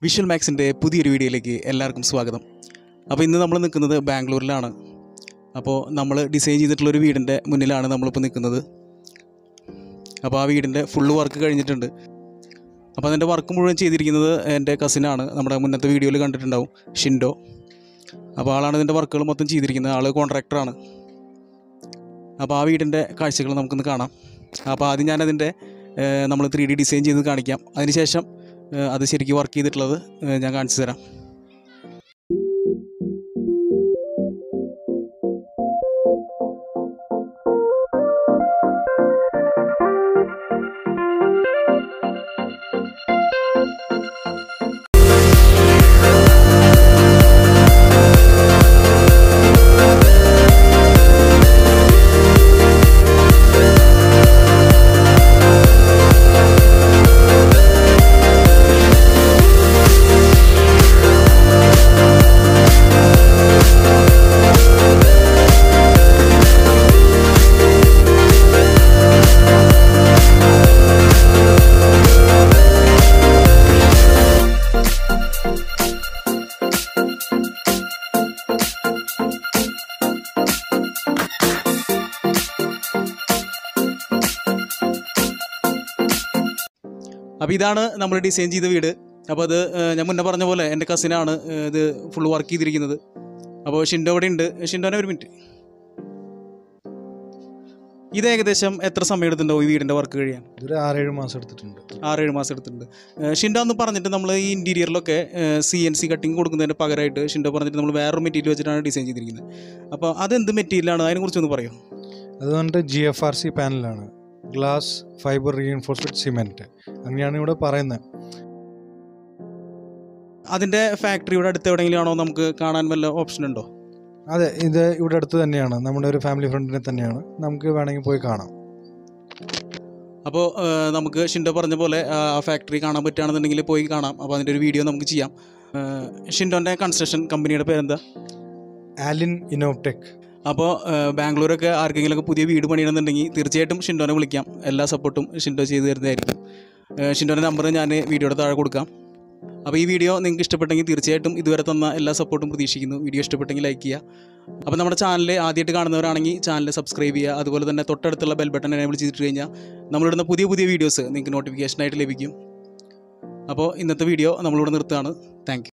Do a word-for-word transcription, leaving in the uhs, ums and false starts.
Visual മാക്സിൻ്റെ പുതിയൊരു വീഡിയോയിലേക്ക് എല്ലാവർക്കും സ്വാഗതം. അപ്പോൾ ഇന്ന് നമ്മൾ നിൽക്കുന്നത് ബാംഗ്ലൂരിലാണ്. അപ്പോൾ നമ്മൾ ഡിസൈൻ ചെയ്തിട്ടുള്ളൊരു വീടിൻ്റെ മുന്നിലാണ് നമ്മളിപ്പോൾ നിൽക്കുന്നത്. അപ്പോൾ ആ വീടിൻ്റെ ഫുള്ള് വർക്ക് കഴിഞ്ഞിട്ടുണ്ട്. അപ്പോൾ അതിൻ്റെ വർക്ക് മുഴുവൻ ചെയ്തിരിക്കുന്നത് എൻ്റെ കസിനാണ്. നമ്മുടെ മുന്നത്തെ വീഡിയോയിൽ കണ്ടിട്ടുണ്ടാവും, ഷിൻഡോ. അപ്പോൾ ആളാണ് ഇതിൻ്റെ വർക്കുകൾ മൊത്തം ചെയ്തിരിക്കുന്നത്. ആൾ കോൺട്രാക്ടറാണ്. അപ്പോൾ ആ വീടിൻ്റെ കാഴ്ചകൾ നമുക്കൊന്ന് കാണാം. അപ്പോൾ ആദ്യം ഞാനതിൻ്റെ നമ്മൾ ത്രീ ഡി ഡിസൈൻ ചെയ്ത് കാണിക്കാം. അതിനുശേഷം അത് ശരിക്കും വർക്ക് ചെയ്തിട്ടുള്ളത് ഞാൻ കാണിച്ചു തരാം. അപ്പോൾ ഇതാണ് നമ്മൾ ഡിസൈൻ ചെയ്ത വീട്. അപ്പോൾ അത് ഞാൻ മുന്നേ പറഞ്ഞ പോലെ എൻ്റെ കസിനാണ് ഇത് ഫുൾ വർക്ക് ചെയ്തിരിക്കുന്നത്. അപ്പോൾ ഷിൻഡോ ഇവിടെ ഉണ്ട്. ഷിൻഡോനെ ഒരു മിനിറ്റ്. ഇത് ഏകദേശം എത്ര സമയം എടുത്തിട്ടുണ്ടാവും ഈ വീടിൻ്റെ വർക്ക് കഴിയാൻ? ഇതൊരു ആറേഴ് മാസം എടുത്തിട്ടുണ്ട്. ആറേഴ് മാസം എടുത്തിട്ടുണ്ട്. ഷിൻഡോ എന്ന് പറഞ്ഞിട്ട് നമ്മൾ ഈ ഇൻറ്റീരിയറിലൊക്കെ സി എൻ സി കട്ടിങ് കൊടുക്കുന്നതിന് പകരമായിട്ട് ഷിൻഡോ പറഞ്ഞിട്ട് നമ്മൾ വേറൊരു മെറ്റീരിയൽ വെച്ചിട്ടാണ് ഡിസൈൻ ചെയ്തിരിക്കുന്നത്. അപ്പോൾ അതെന്ത് മെറ്റീരിയലാണ്? അതിനെക്കുറിച്ചൊന്ന് പറയുമോ? അത് വന്നിട്ട് ജി എഫ് ആർ സി പാനലാണ്, ഗ്ലാസ് ഫൈബർ റീഇൻഫോഴ്സ്ഡ് സിമെൻറ്റ്, അങ്ങനെയാണ് ഇവിടെ പറയുന്നത്. അതിൻ്റെ ഫാക്ടറി ഇവിടെ അടുത്ത് എവിടെയെങ്കിലും ആണോ? നമുക്ക് കാണാൻ വല്ല ഓപ്ഷൻ ഉണ്ടോ? അതെ, ഇത് ഇവിടെ അടുത്ത് തന്നെയാണ്. നമ്മുടെ ഒരു ഫാമിലി ഫ്രണ്ടിനെ തന്നെയാണ്. നമുക്ക് വേണമെങ്കിൽ പോയി കാണാം. അപ്പോൾ നമുക്ക് ഷിൻഡോ പറഞ്ഞ പോലെ ആ ഫാക്ടറി കാണാൻ പറ്റുകയാണെന്നുണ്ടെങ്കിൽ പോയി കാണാം. അപ്പോൾ അതിൻ്റെ ഒരു വീഡിയോ നമുക്ക് ചെയ്യാം. ഷിൻഡോൻ്റെ കൺസ്ട്രക്ഷൻ കമ്പനിയുടെ പേരെന്താ? ആലിൻ ഇന്നോവ്ടെക്. അപ്പോൾ ബാംഗ്ലൂരൊക്കെ ആർക്കെങ്കിലുമൊക്കെ പുതിയ വീട് പണിയണമെന്നുണ്ടെങ്കിൽ തീർച്ചയായിട്ടും ഷിൻഡോനെ വിളിക്കാം. എല്ലാ സപ്പോർട്ടും ഷിൻഡോ ചെയ്ത് തരുന്നതായിരിക്കും. ഷിൻഡോൻ്റെ നമ്പർ ഞാൻ വീഡിയോയുടെ താഴെ കൊടുക്കാം. അപ്പോൾ ഈ വീഡിയോ നിങ്ങൾക്ക് ഇഷ്ടപ്പെട്ടെങ്കിൽ തീർച്ചയായിട്ടും ഇതുവരെ തന്ന എല്ലാ സപ്പോർട്ടും പ്രതീക്ഷിക്കുന്നു. വീഡിയോ ഇഷ്ടപ്പെട്ടെങ്കിൽ ലൈക്ക് ചെയ്യുക. അപ്പോൾ നമ്മുടെ ചാനൽ ആദ്യമായിട്ട് കാണുന്നവരാണെങ്കിൽ ചാനൽ സബ്സ്ക്രൈബ് ചെയ്യുക. അതുപോലെ തന്നെ തൊട്ടടുത്തുള്ള ബെൽ ബട്ടൺ എനേബിൾ ചെയ്തിട്ട് കഴിഞ്ഞാൽ നമ്മളിടുന്ന പുതിയ പുതിയ വീഡിയോസ് നിങ്ങൾക്ക് നോട്ടിഫിക്കേഷനായിട്ട് ലഭിക്കും. അപ്പോൾ ഇന്നത്തെ വീഡിയോ നമ്മളിവിടെ നിർത്തുകയാണ്. താങ്ക്